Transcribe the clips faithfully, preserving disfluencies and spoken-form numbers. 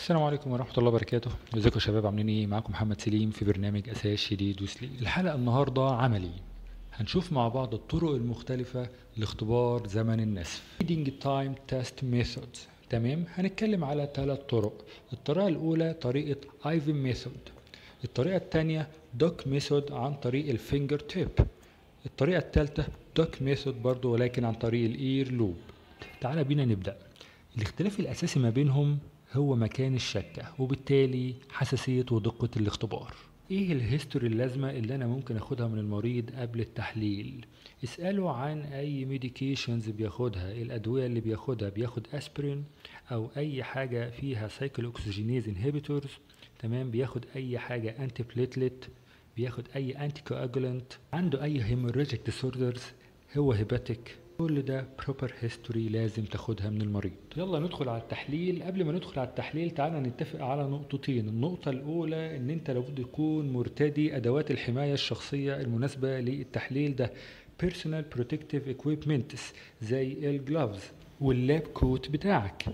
السلام عليكم ورحمة الله وبركاته. ازيكم يا شباب، عاملين ايه؟ معاكم محمد سليم في برنامج اساس شديد وسليم. الحلقة النهاردة عملي، هنشوف مع بعض الطرق المختلفة لاختبار زمن النسف Reading Time Test Methods. تمام، هنتكلم على ثلاث طرق. الطريقة الأولى طريقة ايفن ميثود، الطريقة الثانية دوك ميثود عن طريق الفينجر تيب، الطريقة الثالثة دوك ميثود برضو ولكن عن طريق الاير لوب. تعال بينا نبدأ. الاختلاف الأساسي ما بينهم هو مكان الشكة وبالتالي حساسية ودقة الاختبار. ايه الهيستوري اللازمة اللي انا ممكن اخدها من المريض قبل التحليل؟ اسأله عن اي ميديكيشنز بياخدها، الادوية اللي بياخدها، بياخد اسبرين او اي حاجة فيها سايكل اوكسجينيز انهبيتورز، تمام، بياخد اي حاجة انتي بليتلت، بياخد اي انتي كواجولانت، عنده اي هيموراجيك ديسوردرز، هو هيباتيك. كل ده بروبر هيستوري لازم تاخدها من المريض. يلا ندخل على التحليل. قبل ما ندخل على التحليل تعالى نتفق على نقطتين. النقطة الأولى إن أنت لابد تكون مرتدي أدوات الحماية الشخصية المناسبة للتحليل ده، Personal Protective Equipment زي الجلافز واللاب كوت بتاعك.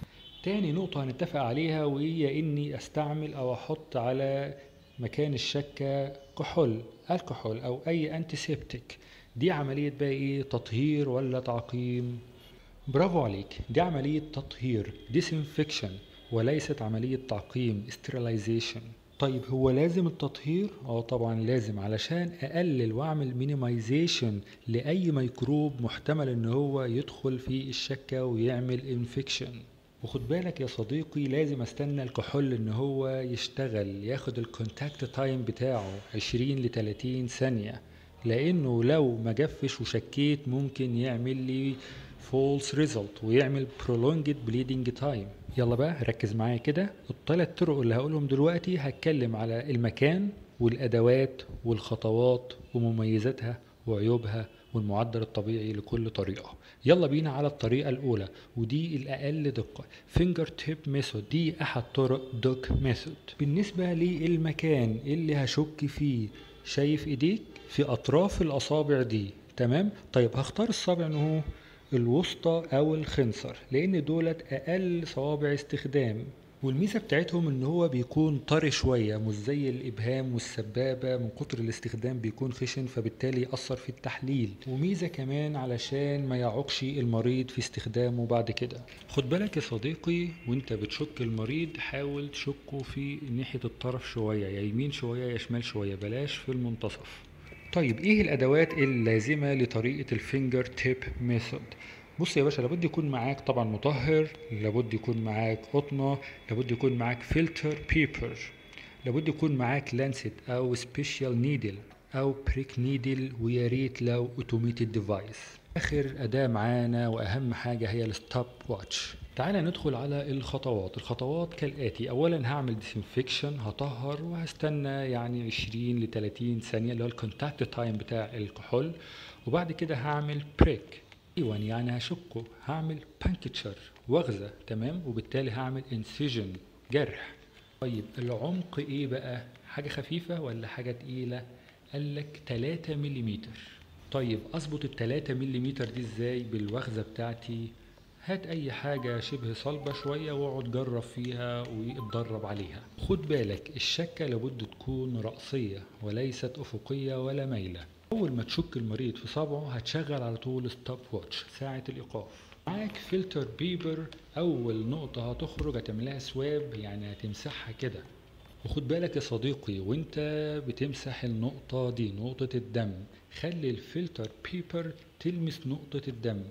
تاني نقطة هنتفق عليها وهي إني أستعمل أو أحط على مكان الشكة كحول، الكحول أو أي أنتيسيبتيك. دي عملية بقى ايه، تطهير ولا تعقيم؟ برافو عليك، دي عملية تطهير disinfection وليست عملية تعقيم sterilization. طيب هو لازم التطهير؟ اه طبعا لازم، علشان اقلل واعمل minimization لاي ميكروب محتمل ان هو يدخل في الشكة ويعمل infection. وخد بالك يا صديقي، لازم استنى الكحول ان هو يشتغل، ياخد الكونتاكت تايم بتاعه عشرين لتلاتين ثانية، لانه لو ما جفش وشكيت ممكن يعمل لي false result ويعمل prolonged bleeding time. يلا بقى ركز معايا كده. الثلاث طرق اللي هقولهم دلوقتي هتكلم على المكان والادوات والخطوات ومميزاتها وعيوبها والمعدل الطبيعي لكل طريقة. يلا بينا على الطريقة الأولى ودي الأقل دقة، finger tip method. دي أحد طرق دوك method. بالنسبة للمكان اللي هشك فيه، شايف ايديك في أطراف الأصابع دي، تمام؟ طيب هختار الصابع إن هو الوسطى أو الخنصر لأن دولت أقل صوابع استخدام، والميزة بتاعتهم ان هو بيكون طري شوية مش زي الابهام والسبابة من كتر الاستخدام بيكون خشن فبالتالي يأثر في التحليل. وميزة كمان علشان ما يعوقش المريض في استخدامه بعد كده. خد بالك يا صديقي وانت بتشك المريض حاول تشكه في ناحية الطرف شوية، يا يمين شوية يا شمال شوية، بلاش في المنتصف. طيب ايه الادوات اللازمة لطريقة الفينجر تيب ميثود؟ بص يا باشا، لابد يكون معاك طبعا مطهر، لابد يكون معاك قطنة، لابد يكون معاك فلتر بيبر، لابد يكون معاك لانست او سبيشال نيدل او بريك نيدل، ويا ريت لو اوتوميتد ديفايس. اخر اداة معانا واهم حاجة هي الستوب واتش. تعالى ندخل على الخطوات. الخطوات كالاتي: اولا هعمل ديسنفكشن، هطهر وهستنى يعني عشرين لتلاتين ثانية اللي هو الكونتاكت تايم بتاع الكحول، وبعد كده هعمل بريك، ايوه يعني هشكه، هعمل بانكتشر وغزة، تمام، وبالتالي هعمل انسيجن جرح. طيب العمق ايه بقى، حاجة خفيفة ولا حاجة تقيلة؟ قالك تلاتة مليمتر. طيب اظبط التلاتة مليمتر دي ازاي؟ بالوغزة بتاعتي، هات اي حاجة شبه صلبة شوية واقعد جرب فيها واتدرب عليها. خد بالك الشكة لابد تكون رأسية وليست افقية ولا مايلة. اول ما تشك المريض في صبعه هتشغل على طول ستوب واتش، ساعة الايقاف. معاك فلتر بيبر، اول نقطة هتخرج هتعملها سواب يعني هتمسحها كده. وخد بالك يا صديقي وانت بتمسح النقطة دي، نقطة الدم، خلي الفلتر بيبر تلمس نقطة الدم،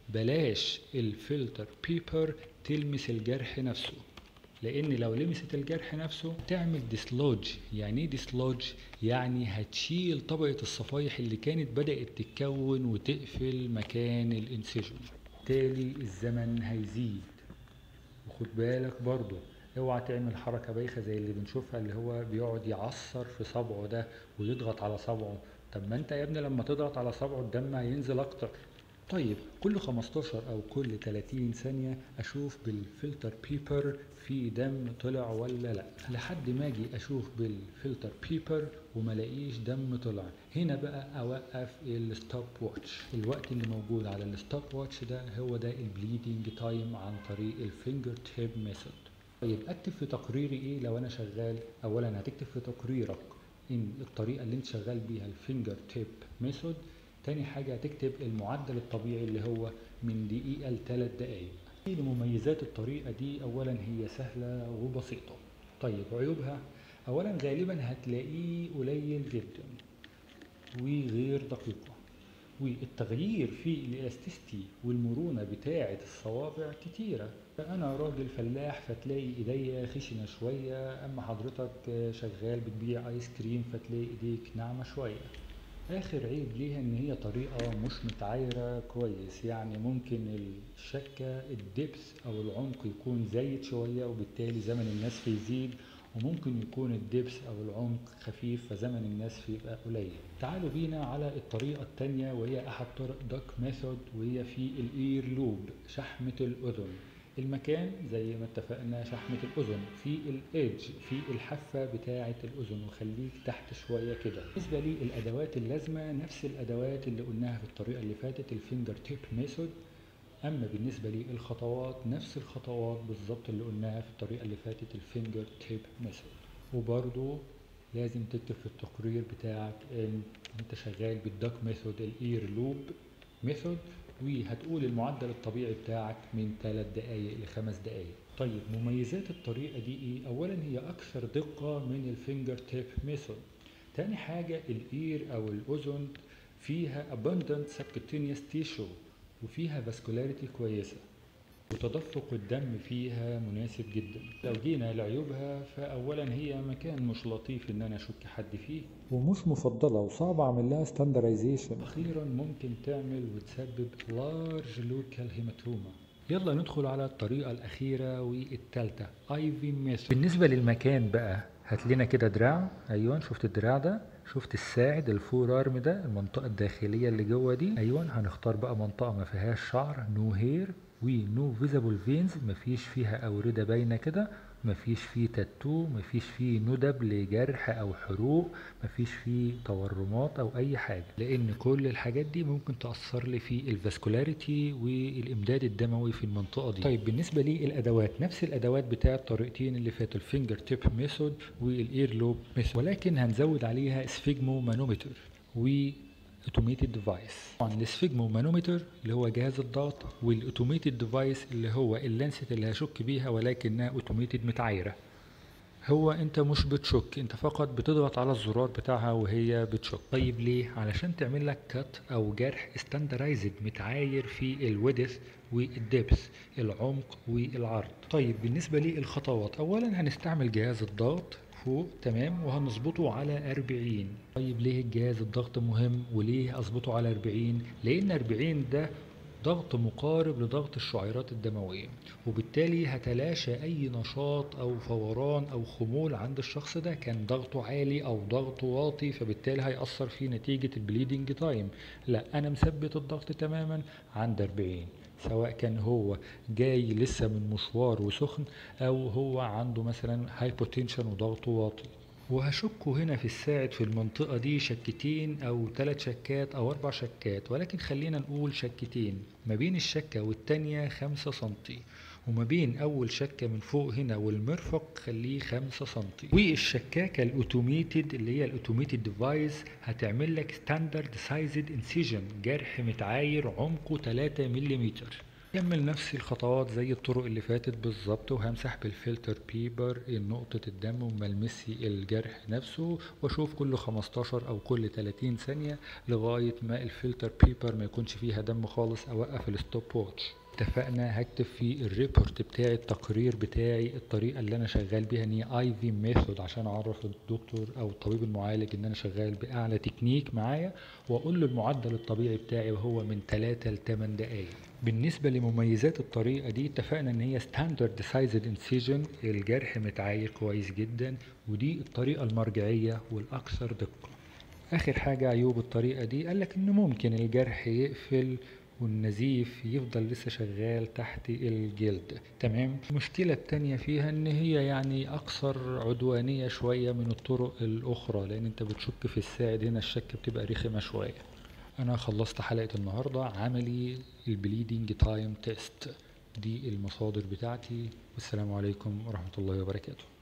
بلاش الفلتر بيبر تلمس الجرح نفسه، لان لو لمست الجرح نفسه تعمل ديسلوج. يعني ايه ديسلوج؟ يعني هتشيل طبقة الصفايح اللي كانت بدأت تتكون وتقفل مكان الانسجن، بالتالي الزمن هيزيد. وخد بالك برضو اوعى تعمل حركة بايخة زي اللي بنشوفها اللي هو بيقعد يعصر في صبعه ده ويضغط على صبعه. طب ما انت يا ابني لما تضغط على صبعه الدم هينزل اكتر. طيب كل خمستاشر او كل تلاتين ثانية اشوف بالفلتر بيبر في دم طلع ولا لا، لحد ما اجي اشوف بالفلتر بيبر وما لاقيش دم طلع، هنا بقى اوقف الستوب واتش. الوقت اللي موجود على الستوب واتش ده هو ده البليدنج تايم عن طريق الفينجر تيب ميثود. طيب اكتب في تقريري ايه لو انا شغال؟ اولا هتكتب في تقريرك ان الطريقه اللي انت شغال بيها الفينجر تيب ميثود. تاني حاجه هتكتب المعدل الطبيعي اللي هو من دقيقه لثلاث دقائق. مميزات الطريقه دي، اولا هي سهله وبسيطه. طيب عيوبها، اولا غالبا هتلاقيه قليل جدا وغير دقيقه، والتغيير في الالاستيستي والمرونة بتاعة الصوابع كتيرة. أنا راجل فلاح فتلاقي إيديا خشنة شوية، أما حضرتك شغال بتبيع آيس كريم فتلاقي إيديك ناعمة شوية. آخر عيب ليها إن هي طريقة مش متعايرة كويس، يعني ممكن الشكة الدبس أو العمق يكون زايد شوية وبالتالي زمن النسف يزيد، وممكن يكون الدبس أو العمق خفيف فزمن النسف يبقى قليل. تعالوا بينا على الطريقة التانية وهي أحد طرق دوك ميثود، وهي في الإير لوب، شحمة الأذن. المكان زي ما اتفقنا شحمة الأذن في الإيدج، في الحافة بتاعة الأذن، وخليك تحت شوية كده. بالنسبة لي الأدوات اللازمة نفس الأدوات اللي قلناها في الطريقة اللي فاتت الفينجر تيب ميثود. أما بالنسبة لي الخطوات نفس الخطوات بالظبط اللي قلناها في الطريقة اللي فاتت الفينجر تيب ميثود. وبرضو لازم تكتب في التقرير بتاعك ان انت شغال بالدوك ميثود الاير لوب ميثود، وهتقول المعدل الطبيعي بتاعك من ثلاث دقائق لخمس دقائق. طيب مميزات الطريقة دي ايه؟ اولا هي اكثر دقة من الفينجر تيب ميثود. تاني حاجة الاير او الاذن فيها abundant subcutaneous tissue وفيها فاسكولاريتي كويسة، وتدفق الدم فيها مناسب جدا. لو جينا لعيوبها، فأولا هي مكان مش لطيف إن أنا أشك حد فيه، ومش مفضلة وصعب أعمل لها ستاندرايزيشن. أخيرا ممكن تعمل وتسبب لارج لوكال هيماتوما. يلا ندخل على الطريقة الأخيرة والتالتة اي في ميثود. بالنسبة للمكان بقى هات لنا كده دراع، أيوة شفت الدراع ده، شفت الساعد الفور ارم ده، المنطقة الداخلية اللي جوه دي، أيوة هنختار بقى منطقة ما فيهاش شعر، نو هير ونو فيزابل فينز، مفيش فيها أوردة باينة كده، مفيش فيه تاتو، مفيش فيه ندب لجرح أو حروق، مفيش فيه تورمات أو أي حاجة، لأن كل الحاجات دي ممكن تأثر لي في الفاسكولاريتي والإمداد الدموي في المنطقة دي. طيب بالنسبة لي الأدوات نفس الأدوات بتاع الطريقتين اللي فاتوا الفينجر تيب ميثود والإير لوب ميثود، ولكن هنزود عليها سفيجمو مانومتر و اوتوميتد ديفايس. طبعا السفيجمو مانومتر اللي هو جهاز الضغط، والاوتوميتد ديفايس اللي هو اللانست اللي هشك بيها ولكنها اوتوميتد متعايره. هو انت مش بتشك، انت فقط بتضغط على الزرار بتاعها وهي بتشك. طيب ليه؟ علشان تعمل لك كات او جرح ستاندرايزد متعاير في الويدث والدبث، العمق والعرض. طيب بالنسبه للخطوات، اولا هنستعمل جهاز الضغط فوق تمام وهنظبطه على أربعين. طيب ليه الجهاز الضغط مهم وليه اظبطه على أربعين؟ لان أربعين ده ضغط مقارب لضغط الشعيرات الدموية، وبالتالي هتلاشى أي نشاط أو فوران أو خمول عند الشخص ده كان ضغطه عالي أو ضغطه واطي، فبالتالي هيأثر في نتيجة البليدنج تايم. لا، أنا مثبت الضغط تماما عند أربعين، سواء كان هو جاي لسه من مشوار وسخن أو هو عنده مثلا هايبوتنشن وضغطه واطي. وهشكه هنا في الساعد في المنطقة دي شكتين أو ثلاث شكات أو أربع شكات، ولكن خلينا نقول شكتين. ما بين الشكة والتانية خمسة سنتي، وما بين أول شكة من فوق هنا والمرفق خليه خمسة سنتي. والشكاكة الأوتوميتد اللي هي الأوتوميتد ديفايس هتعمل لك ستاندرد سايزد انسيجن، جرح متعاير عمقه ثلاثة ملم. كمل نفس الخطوات زي الطرق اللي فاتت بالظبط، وهمسح بالفلتر بيبر نقطة الدم وملمسي الجرح نفسه، واشوف كل خمستاشر او كل تلاتين ثانية لغاية ما الفلتر بيبر ما يكونش فيها دم خالص، اوقف الستوب واتش. اتفقنا هكتب في الريبورت بتاعي التقرير بتاعي الطريقة اللي انا شغال بيها ان هي اي في ميثود، عشان اعرف الدكتور او الطبيب المعالج ان انا شغال باعلى تكنيك معايا، واقول له المعدل الطبيعي بتاعي وهو من ثلاثة ل ثمانية دقايق. بالنسبة لمميزات الطريقة دي، اتفقنا ان هي ستاندرد سايزد انسيجن، الجرح متعاير كويس جدا، ودي الطريقة المرجعية والاكثر دقة. اخر حاجة عيوب الطريقة دي، قالك ان ممكن الجرح يقفل والنزيف يفضل لسه شغال تحت الجلد. تمام. المشكلة التانية فيها ان هي يعني اكثر عدوانية شوية من الطرق الاخرى، لان انت بتشك في الساعد، هنا الشك بتبقى رخمة شوية. انا خلصت حلقة النهاردة عملي البليدنج تايم تيست. دي المصادر بتاعتي، والسلام عليكم ورحمة الله وبركاته.